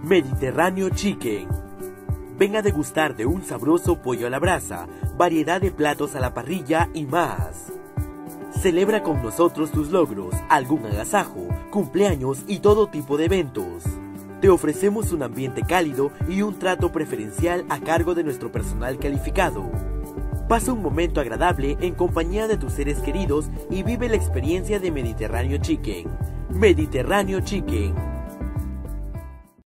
Mediterráneo Chicken. Ven a degustar de un sabroso pollo a la brasa, variedad de platos a la parrilla y más. Celebra con nosotros tus logros, algún agasajo, cumpleaños y todo tipo de eventos. Te ofrecemos un ambiente cálido y un trato preferencial a cargo de nuestro personal calificado. Pasa un momento agradable en compañía de tus seres queridos y vive la experiencia de Mediterráneo Chicken. Mediterráneo Chicken.